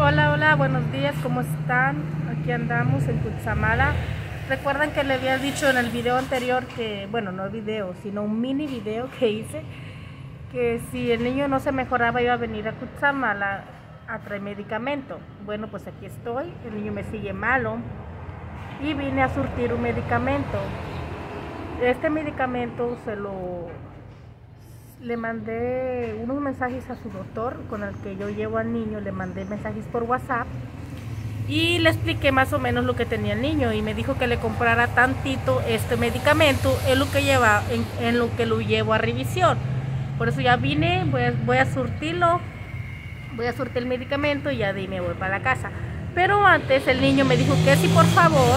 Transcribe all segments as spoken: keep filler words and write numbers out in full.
Hola, hola, buenos días, ¿cómo están? Aquí andamos en Cutzamala. Recuerdan que le había dicho en el video anterior que, bueno, no video, sino un mini video que hice, que si el niño no se mejoraba iba a venir a Cutzamala a traer medicamento. Bueno, pues aquí estoy, el niño me sigue malo y vine a surtir un medicamento. Este medicamento se lo... le mandé unos mensajes a su doctor con el que yo llevo al niño, le mandé mensajes por WhatsApp y le expliqué más o menos lo que tenía el niño y me dijo que le comprara tantito este medicamento en lo que lleva, en, en lo que lo llevo a revisión. Por eso ya vine, voy a, voy a surtirlo, voy a surtir el medicamento y ya de ahí me voy para la casa. Pero antes el niño me dijo que si por favor,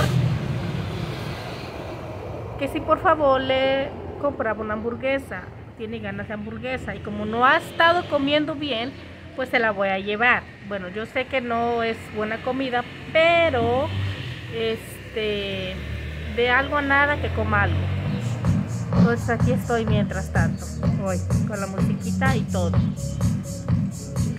que si por favor le compraba una hamburguesa. Tiene ganas de hamburguesa y como no ha estado comiendo bien, pues se la voy a llevar. Bueno, yo sé que no es buena comida, pero este de algo a nada que coma algo. Entonces aquí estoy mientras tanto, hoy con la musiquita y todo. ¿Ok?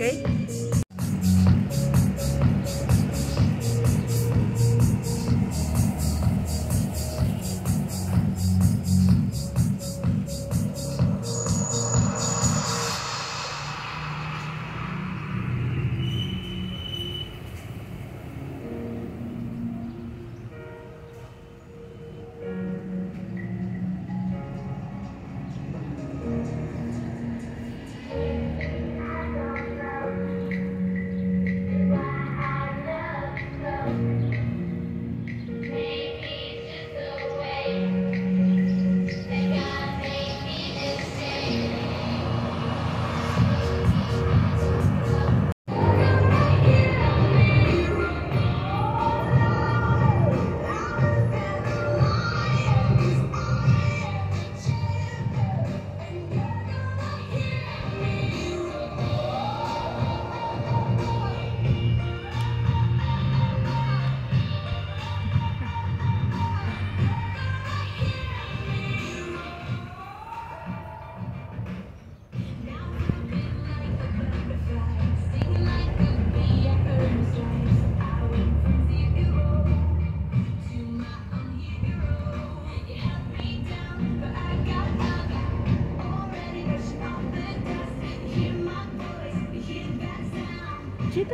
Chita.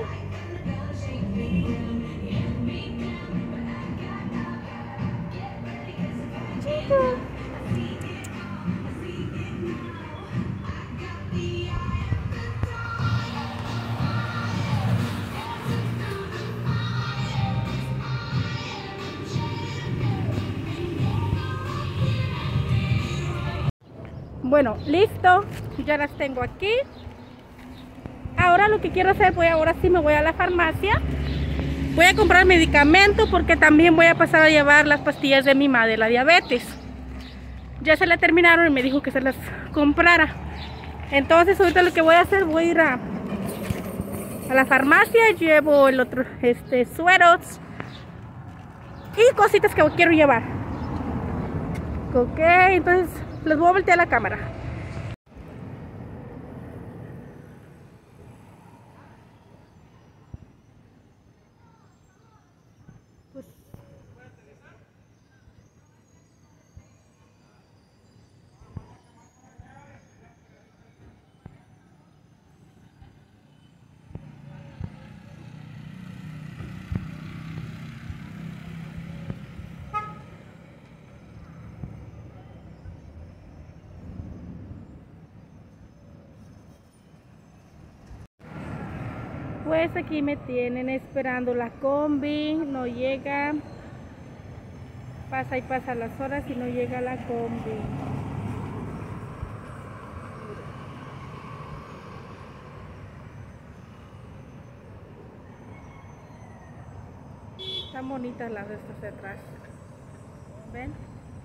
Chita. Bueno, listo, ya las tengo aquí. Ahora lo que quiero hacer, voy ahora sí me voy a la farmacia. Voy a comprar medicamento porque también voy a pasar a llevar las pastillas de mi madre, la diabetes. Ya se la terminaron y me dijo que se las comprara. Entonces ahorita lo que voy a hacer, voy a ir a, a la farmacia, llevo el otro, este, sueros y cositas que quiero llevar. Ok, entonces les voy a voltear la cámara. Pues, pues aquí me tienen esperando la combi, no llega, pasa y pasa las horas y no llega la combi. Están bonitas las de estas de atrás, ¿ven?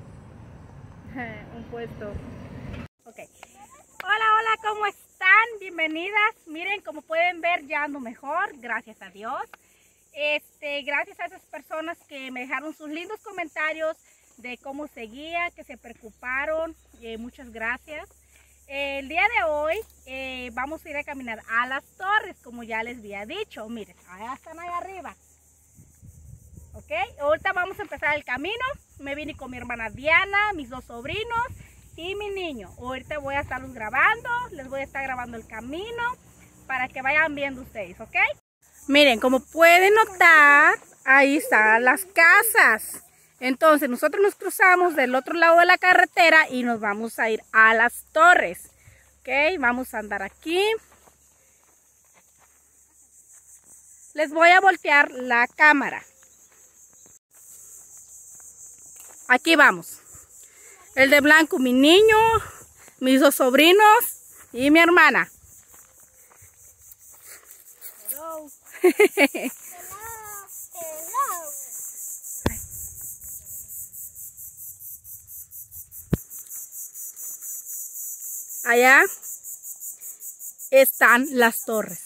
Un puesto. Ok. Hola, hola, ¿cómo están? Bienvenidas. Miren, como pueden ver, ya ando mejor, gracias a Dios. Este, gracias a esas personas que me dejaron sus lindos comentarios de cómo seguía, que se preocuparon. Eh, muchas gracias. eh, el día de hoy eh, vamos a ir a caminar a las torres, como ya les había dicho. Miren, allá están allá arriba. Ok, ahorita vamos a empezar el camino. Me vine con mi hermana Diana, mis dos sobrinos y mi niño. Ahorita voy a estarlos grabando, les voy a estar grabando el camino para que vayan viendo ustedes, ¿ok? Miren, como pueden notar, ahí están las casas. Entonces nosotros nos cruzamos del otro lado de la carretera y nos vamos a ir a las torres. Ok, vamos a andar aquí. Les voy a voltear la cámara. Aquí vamos. El de blanco, mi niño, mis dos sobrinos y mi hermana. Hello. Hello. Hello. Allá están las torres.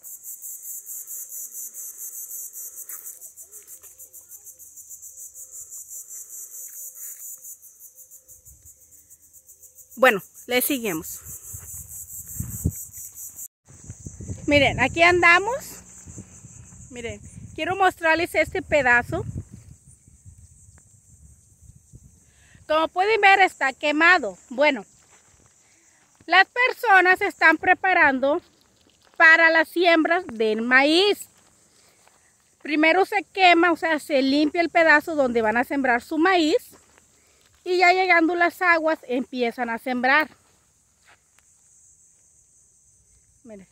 Bueno, le seguimos. Miren, aquí andamos. Miren, quiero mostrarles este pedazo. Como pueden ver, está quemado. Bueno, las personas están preparando para las siembras del maíz. Primero se quema, o sea, se limpia el pedazo donde van a sembrar su maíz. Y ya llegando las aguas empiezan a sembrar. Miren.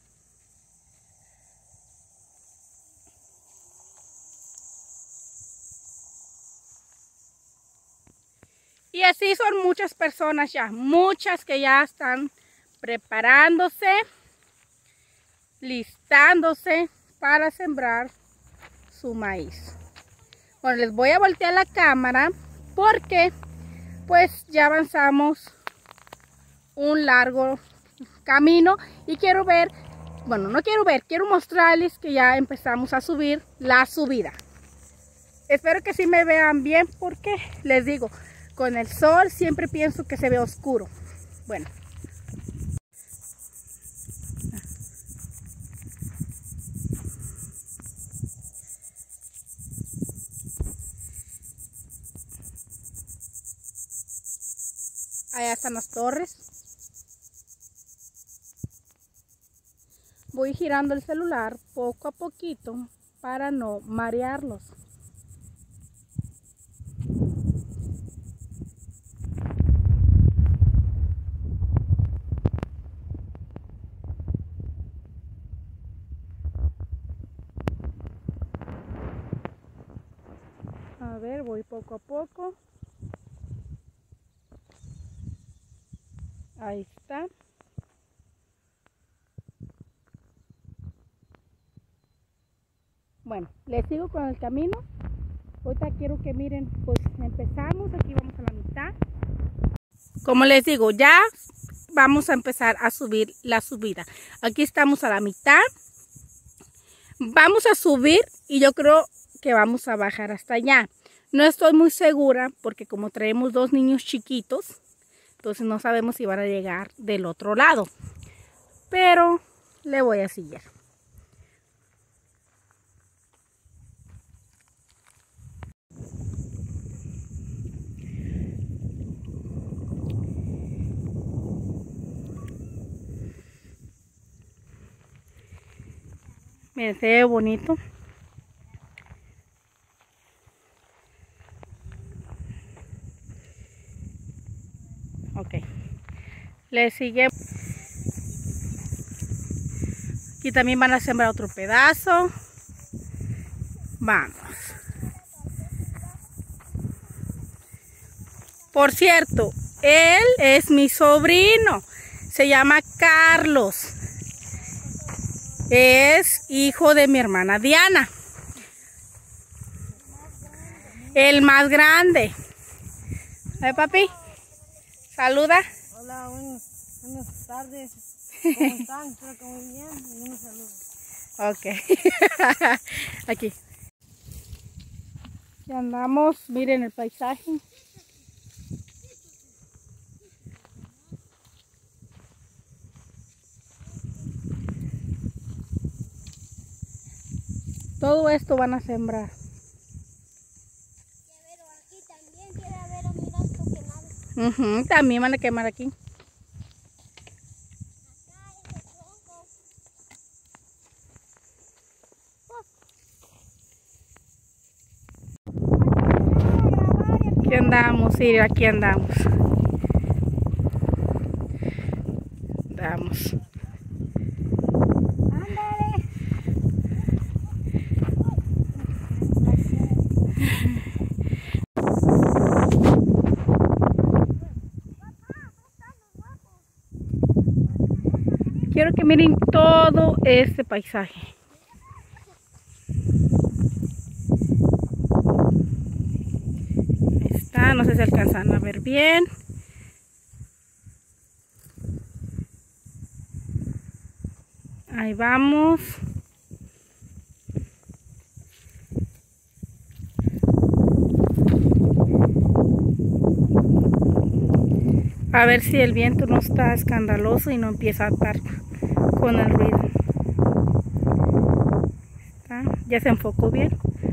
Y así son muchas personas ya, muchas que ya están preparándose, listándose para sembrar su maíz. Bueno, les voy a voltear la cámara porque pues ya avanzamos un largo camino y quiero ver, bueno, no quiero ver, quiero mostrarles que ya empezamos a subir la subida. Espero que sí me vean bien porque les digo, con el sol siempre pienso que se ve oscuro. Bueno. Allá están las torres. Voy girando el celular poco a poquito para no marearlos. A ver, voy poco a poco. Ahí está. Bueno, les sigo con el camino. Ahorita quiero que miren, pues empezamos, aquí vamos a la mitad. Como les digo, ya vamos a empezar a subir la subida. Aquí estamos a la mitad. Vamos a subir y yo creo que vamos a bajar hasta allá. No estoy muy segura porque como traemos dos niños chiquitos, entonces no sabemos si van a llegar del otro lado. Pero le voy a seguir. Miren, se ve bonito. Ok. Le sigue. Aquí también van a sembrar otro pedazo. Vamos. Por cierto, él es mi sobrino. Se llama Carlos. Es hijo de mi hermana Diana. El más grande. A ver, papi. Saluda. Hola, buenas, buenas tardes. ¿Cómo están? Espero que muy bien. Y un saludo. Ok. Aquí. Ya andamos. Miren el paisaje. Todo esto van a sembrar. Pero aquí también quiere haber un gasto quemado. Uh-huh, también van a quemar aquí. Acá ese tronco. Aquí andamos, sí, aquí andamos. Andamos. Ándale. Quiero que miren todo este paisaje. Ahí está, no sé si alcanzan a ver bien. Ahí vamos. A ver si el viento no está escandaloso y no empieza a atar con el ruido. ¿Está? Ya se enfocó bien.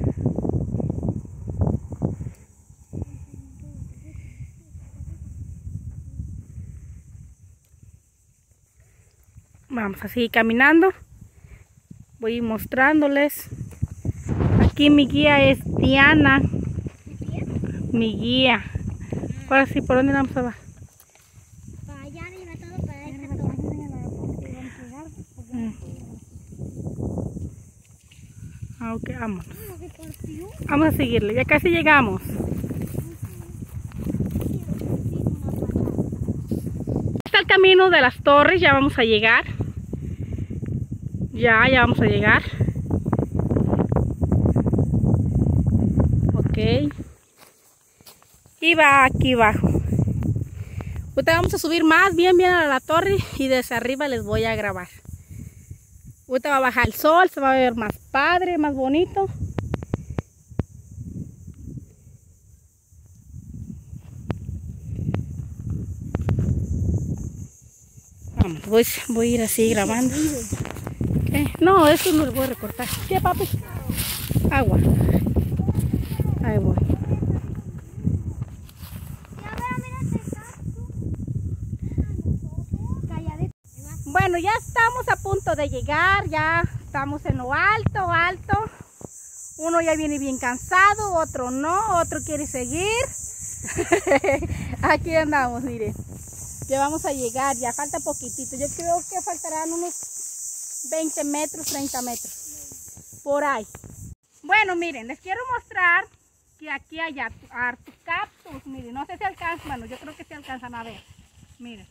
Vamos a seguir caminando. Voy mostrándoles. Aquí mi guía es Diana. Mi guía. Ahora sí, ¿por dónde vamos a ver? Para allá arriba todo para esta torre. Mm. Ah, ok, vámonos. Vamos a seguirle, ya casi llegamos. Está el camino de las torres, ya vamos a llegar. Ya, ya vamos a llegar. Ok. Y va aquí abajo. Ahorita vamos a subir más bien bien a la torre y desde arriba les voy a grabar. Ahorita va a bajar el sol, se va a ver más padre, más bonito. Vamos, voy, voy a ir así grabando. ¿Qué? No, eso no lo voy a recortar. ¿Qué, papi? Agua. Ahí voy. Bueno, ya estamos a punto de llegar, ya estamos en lo alto, alto. Uno ya viene bien cansado, otro no, otro quiere seguir. Aquí andamos, miren. Ya vamos a llegar, ya falta poquitito. Yo creo que faltarán unos veinte metros, treinta metros. Por ahí. Bueno, miren, les quiero mostrar que aquí hay hartos cactus. Miren, no sé si alcanzan, bueno, yo creo que sí alcanzan a ver. Miren.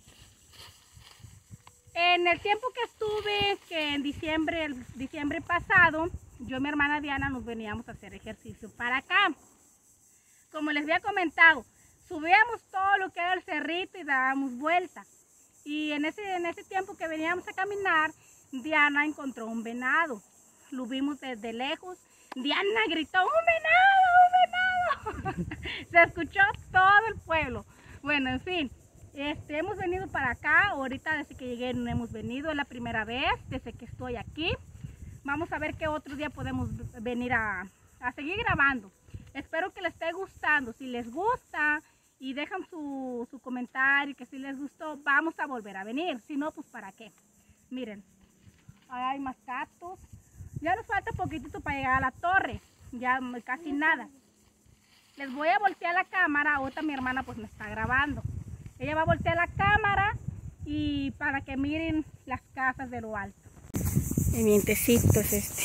En el tiempo que estuve, que en diciembre, el diciembre pasado, yo y mi hermana Diana nos veníamos a hacer ejercicio para acá. Como les había comentado, subíamos todo lo que era el cerrito y dábamos vuelta. Y en ese, en ese tiempo que veníamos a caminar, Diana encontró un venado. Lo vimos desde lejos. Diana gritó, ¡un venado, un venado! Se escuchó todo el pueblo. Bueno, en fin. Este, hemos venido para acá, ahorita desde que llegué no hemos venido, es la primera vez desde que estoy aquí. Vamos a ver qué otro día podemos venir a, a seguir grabando. Espero que les esté gustando. Si les gusta y dejan su, su comentario que si les gustó, vamos a volver a venir. Si no, pues para qué. Miren, ahí hay más cactus. Ya nos falta poquitito para llegar a la torre, ya casi nada. Les voy a voltear la cámara, ahorita mi hermana pues me está grabando. Ella va a voltear la cámara y para que miren las casas de lo alto. El vientecito es este.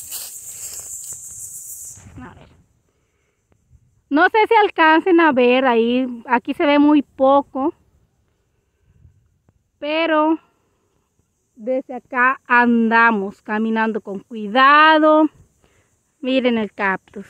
A ver. No sé si alcancen a ver ahí, aquí se ve muy poco. Pero desde acá andamos caminando con cuidado. Miren el cactus.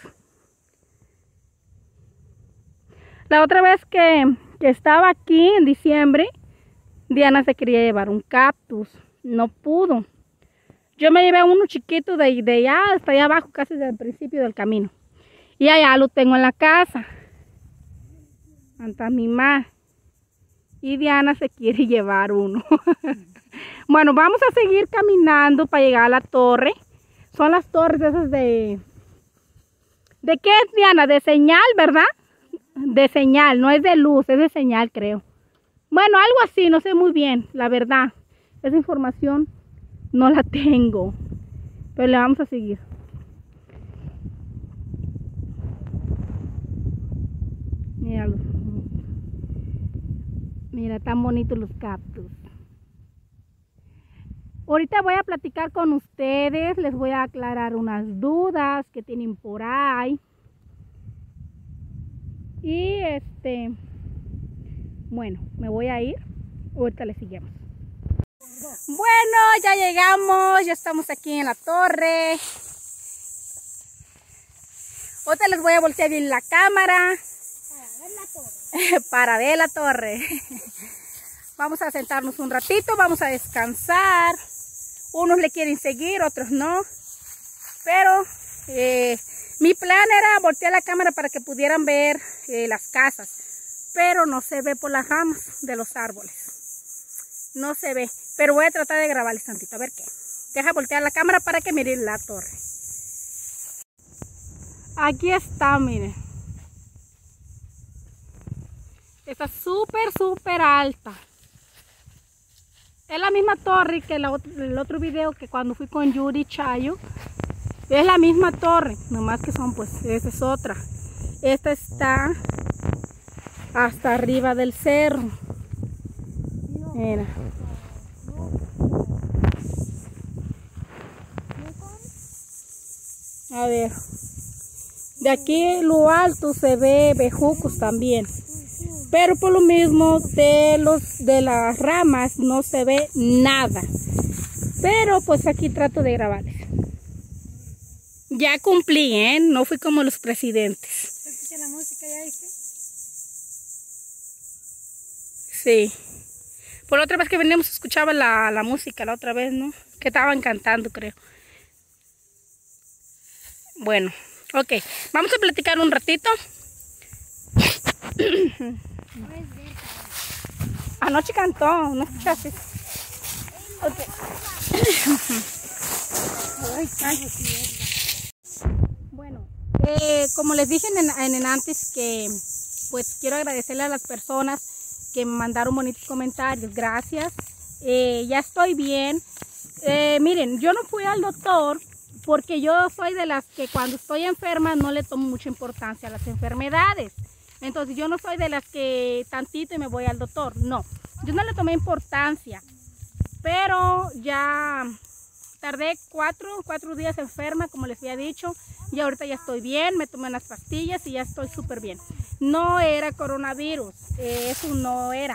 La otra vez que... que estaba aquí en diciembre, Diana se quería llevar un cactus, no pudo. Yo me llevé uno chiquito de, de allá hasta allá abajo, casi del principio del camino. Y allá lo tengo en la casa. Anta mi mamá. Y Diana se quiere llevar uno. Bueno, vamos a seguir caminando para llegar a la torre. Son las torres esas de... ¿De qué es, Diana? De señal, ¿verdad? De señal, no es de luz, es de señal, creo. Bueno, algo así, no sé muy bien, la verdad. Esa información no la tengo. Pero le vamos a seguir. Mira, mira, tan bonitos los cactus. Ahorita voy a platicar con ustedes, les voy a aclarar unas dudas que tienen por ahí. Y este, bueno, me voy a ir, ahorita les seguimos. Bueno, ya llegamos, ya estamos aquí en la torre. Ahorita les voy a voltear bien la cámara. Para ver la torre. Para ver la torre. Vamos a sentarnos un ratito, vamos a descansar. Unos le quieren seguir, otros no. Pero eh, mi plan era voltear la cámara para que pudieran ver eh, las casas. Pero no se ve por las ramas de los árboles. No se ve. Pero voy a tratar de grabarles tantito, a ver qué. Deja voltear la cámara para que miren la torre. Aquí está, miren. Está súper, súper alta. Es la misma torre que la, el otro video que cuando fui con Yuri Chayo. Es la misma torre, nomás que son pues, esta es otra. Esta está hasta arriba del cerro. Mira. A ver. De aquí lo alto se ve bejucos también. Pero por lo mismo de los de las ramas no se ve nada. Pero pues aquí trato de grabarles. Ya cumplí, ¿eh? No fui como los presidentes. ¿Escucha la música ya, viste? Sí. Por la otra vez que veníamos escuchaba la, la música, la otra vez, ¿no? Que estaban cantando, creo. Bueno, ok. Vamos a platicar un ratito. Anoche cantó, ¿no escuchaste? Okay. Bueno, eh, como les dije en, en antes que pues quiero agradecerle a las personas que me mandaron bonitos comentarios, gracias. Eh, ya estoy bien. Eh, miren, yo no fui al doctor porque yo soy de las que cuando estoy enferma no le tomo mucha importancia a las enfermedades. Entonces yo no soy de las que tantito y me voy al doctor, no. Yo no le tomé importancia, pero ya tardé cuatro, cuatro días enferma, como les había dicho, y ahorita ya estoy bien, me tomé unas pastillas y ya estoy súper bien. No era coronavirus, eh, eso no era.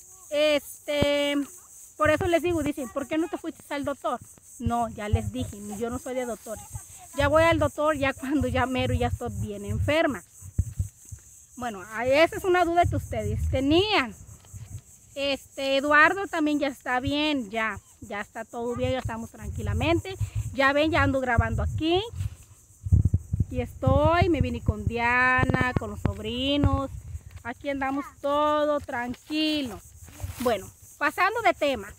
Este, por eso les digo, dicen, ¿por qué no te fuiste al doctor? No, ya les dije, yo no soy de doctores. Ya voy al doctor ya cuando ya mero ya estoy bien enferma. Bueno, esa es una duda que ustedes tenían. Este, Eduardo también ya está bien, ya, ya está todo bien, ya estamos tranquilamente. Ya ven, ya ando grabando aquí. Aquí estoy, me vine con Diana, con los sobrinos. Aquí andamos todo tranquilo. Bueno, pasando de tema.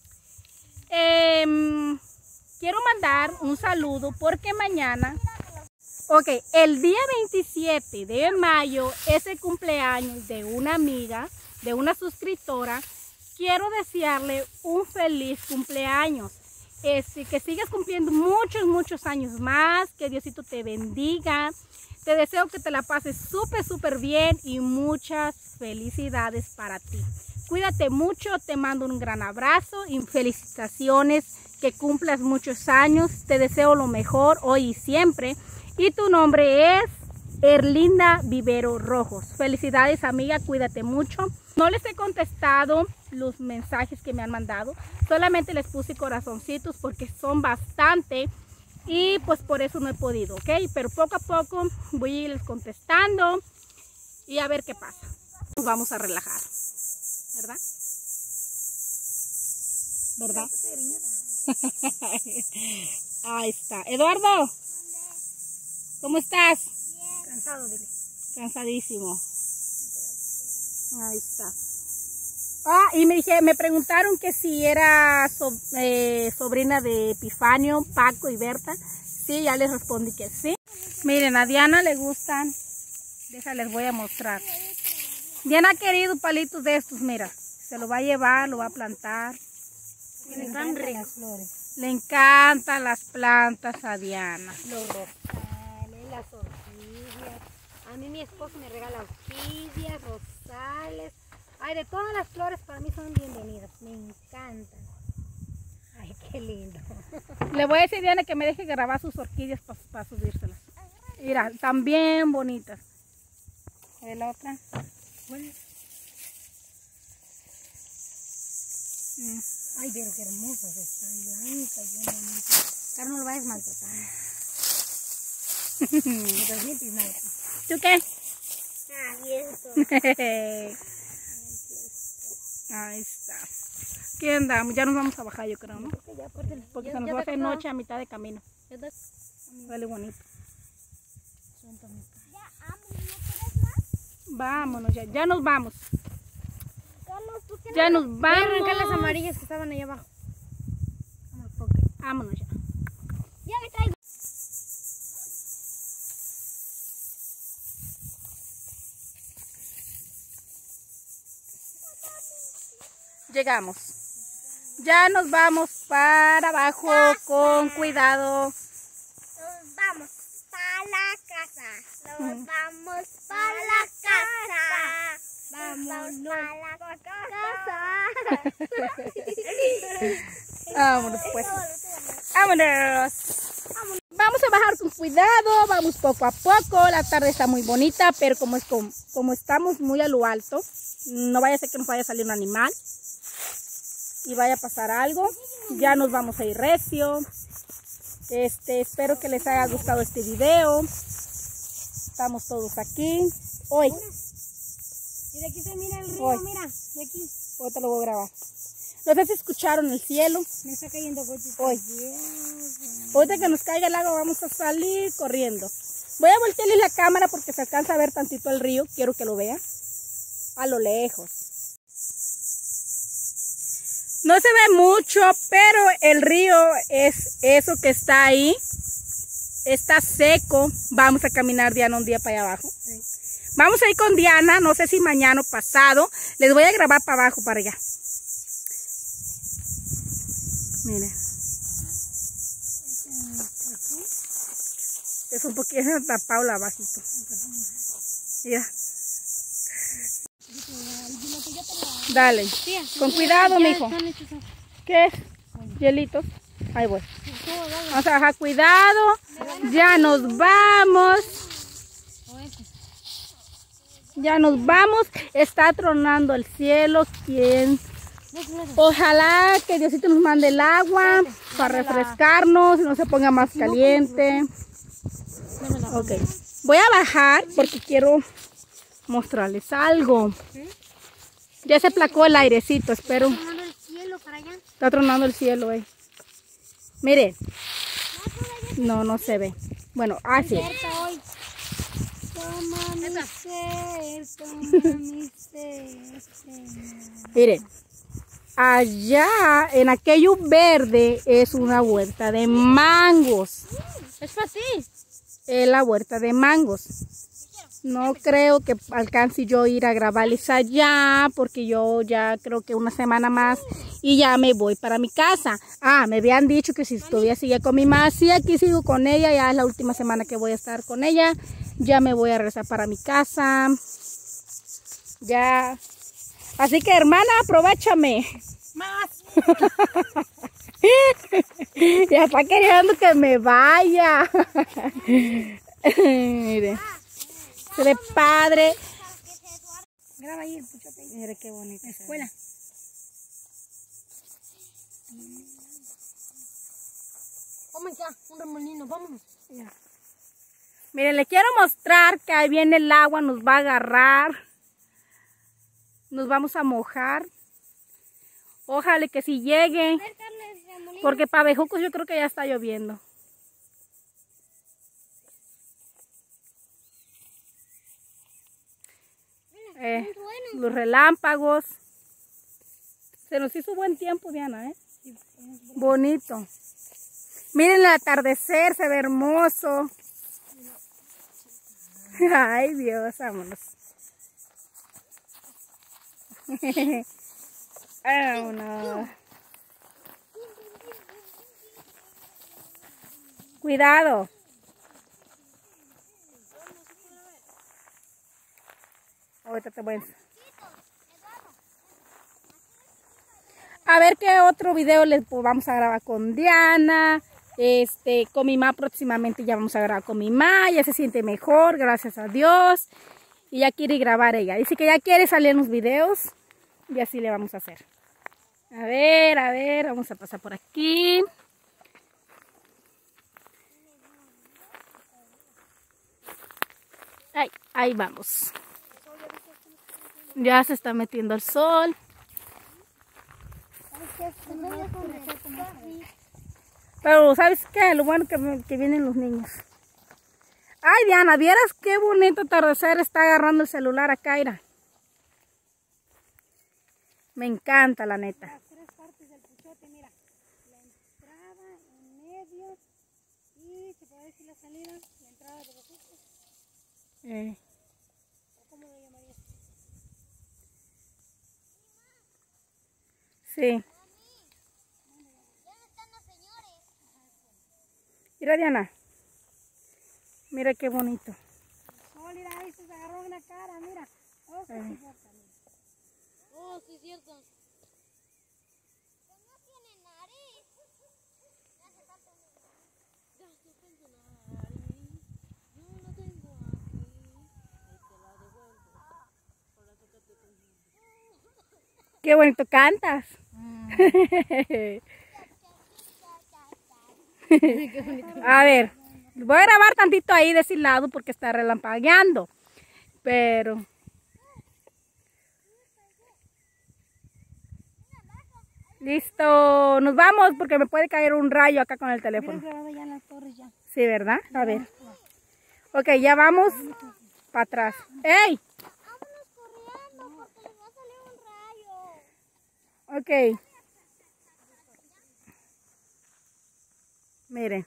Eh, quiero mandar un saludo porque mañana... Ok, el día veintisiete de mayo es el cumpleaños de una amiga, de una suscriptora. Quiero desearle un feliz cumpleaños. Este, que sigas cumpliendo muchos, muchos años más. Que Diosito te bendiga. Te deseo que te la pases súper, súper bien y muchas felicidades para ti. Cuídate mucho, te mando un gran abrazo y felicitaciones. Que cumplas muchos años. Te deseo lo mejor hoy y siempre. Y tu nombre es Erlinda Vivero Rojos. Felicidades, amiga, cuídate mucho. No les he contestado los mensajes que me han mandado. Solamente les puse corazoncitos porque son bastante. Y pues por eso no he podido, ¿ok? Pero poco a poco voy a irles contestando. Y a ver qué pasa. Nos vamos a relajar. ¿Verdad? ¿Verdad? Ahí está. Eduardo. ¿Cómo estás? Bien. Cansado, dile. Cansadísimo. Ahí está. Ah, y me dije, me preguntaron que si era so, eh, sobrina de Epifanio, Paco y Berta. Sí, ya les respondí que sí. Miren, a Diana le gustan. Déjales, voy a mostrar. Diana ha querido palitos de estos, mira. Se lo va a llevar, lo va a plantar. Le encantan las flores. Le encantan las plantas a Diana. Los rosales, las orquídeas. A mí mi esposo me regala orquídeas, rosales. Ay, de todas las flores para mí son bienvenidas. Me encantan. Ay, qué lindo. Le voy a decir a Diana que me deje grabar sus orquídeas para pa subírselas. Mira, están bien bonitas. A ver la otra. ¿Cuál? Mm. Ay, pero qué hermosas están, blancas, bien bonitas. Carlos, no lo vayas maltratando. Me transmites nada. ¿Tú qué? Ah, y eso. Ahí está. ¿Qué andamos? Ya nos vamos a bajar, yo creo, ¿no? Porque ya, córtale. Porque Ya- se nos ya va a te hacer acordaba. noche a mitad de camino. Ya te- Vale, bonito. Suelta mi cara. Ya, amo, ¿no quieres más? Vámonos ya. Ya nos vamos. Carlos, ¿tú qué Ya no? nos Voy a vamos. arrancar las amarillas que estaban ahí abajo. Ok, vámonos ya. Ya me traigo. Llegamos. Ya nos vamos para abajo con cuidado. Nos vamos para la casa. Nos vamos para la casa. Vámonos para la casa. Vámonos pues. Vámonos. Vamos a bajar con cuidado, vamos poco a poco. La tarde está muy bonita, pero como, es como, como estamos muy a lo alto, no vaya a ser que nos vaya a salir un animal y vaya a pasar algo. Ya nos vamos a ir recio. Este, espero que les haya gustado este video. Estamos todos aquí. Hoy, Y de aquí se mira el río, Hoy. mira. De aquí. hoy te lo voy a grabar. No sé si escucharon el cielo. Me está cayendo gotitas. Hoy. Ahorita que nos caiga el agua vamos a salir corriendo. Voy a voltearle la cámara porque se alcanza a ver tantito el río. Quiero que lo vean. A lo lejos. No se ve mucho, pero el río es eso que está ahí. Está seco. Vamos a caminar, Diana, un día para allá abajo. Vamos a ir con Diana, no sé si mañana o pasado. Les voy a grabar para abajo, para allá. Miren. Es un poquito tapado la bajito. Mira. Dale. Con cuidado, mijo. ¿Qué es? Hielitos. Ahí voy. Vamos a bajar, cuidado. Ya nos vamos. Ya nos vamos. Está tronando el cielo. ¿Quién? Ojalá que Diosito nos mande el agua para refrescarnos y no se ponga más caliente. Ok. Voy a bajar porque quiero mostrarles algo. Ya se placó el airecito, espero. Tomando el cielo para allá. Está tronando el cielo, eh. Miren. No, no se ve. Bueno, así. Cerca hoy. Toma mi ser, toma mi ser, Señor. Miren. Allá, en aquello verde, es una huerta de mangos. Es fácil. Es la huerta de mangos. No creo que alcance yo ir a grabarles allá, porque yo ya creo que una semana más y ya me voy para mi casa. Ah, me habían dicho que si todavía sigue con mi mamá, sí, aquí sigo con ella, ya es la última semana que voy a estar con ella. Ya me voy a regresar para mi casa. Ya. Así que, hermana, aprovechame. Más. Ya está queriendo que me vaya. Mire. Se ve padre. Graba ahí el puchote. Mire qué bonita. Escuela. Vamos ya, un remolino, vámonos. Miren, le quiero mostrar que ahí viene el agua, nos va a agarrar. Nos vamos a mojar. Ojalá que si llegue. Porque para Bejucos yo creo que ya está lloviendo. Eh, los relámpagos. Se nos hizo buen tiempo, Diana, ¿eh? Bonito. Miren el atardecer, se ve hermoso. Ay, Dios, vámonos. Vámonos. Cuidado. Ahorita te voy a... A ver qué otro video les pues, vamos a grabar con Diana. Este, con mi mamá próximamente ya vamos a grabar con mi mamá. Ya se siente mejor, gracias a Dios. Y ya quiere grabar ella. Dice que ya quiere salir en los videos. Y así le vamos a hacer. A ver, a ver, vamos a pasar por aquí. Ay, ahí vamos. Ya se está metiendo el sol. Pero ¿sabes qué? Lo bueno que, que vienen los niños. Ay, Diana, ¿vieras qué bonito atardecer está agarrando el celular a Kaira? Me encanta, la neta. Las tres partes del puchote, mira. La entrada, en medio y se puede decir la salida, la entrada de los ojos. Eh. ¿Cómo lo llamarías? Sí. Mira, Diana. Mira qué bonito. No, mira, ahí se agarró una cara, mira. Oh, sí, Eh. cierto, mira. Oh, sí, cierto. No tiene nariz. Me hace falta un... Ya, yo tengo nariz. Yo la tengo aquí. Ahí te la devuelvo. Para sacarte tu... Qué bonito cantas. A ver, voy a grabar tantito ahí de ese lado porque está relampagueando. Pero... Listo, nos vamos porque me puede caer un rayo acá con el teléfono. Hubieras grabado ya en las torres ya. Sí, ¿verdad? A ver. Ok, ya vamos para atrás. ¡Ey! Vámonos corriendo porque les va a salir un rayo. Ok. Miren.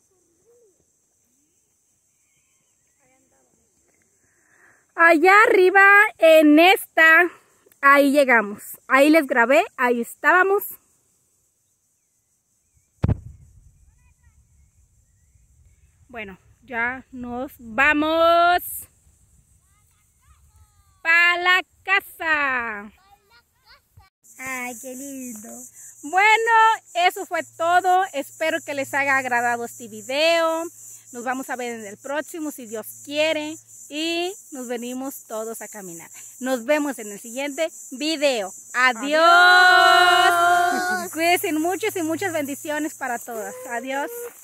Allá arriba en esta, ahí llegamos. Ahí les grabé, ahí estábamos. Bueno, ya nos vamos para la casa. Ay, qué lindo. Bueno, eso fue todo. Espero que les haya agradado este video. Nos vamos a ver en el próximo, si Dios quiere. Y nos venimos todos a caminar. Nos vemos en el siguiente video. Adiós. Adiós. Cuídense mucho y muchas bendiciones para todas. Adiós.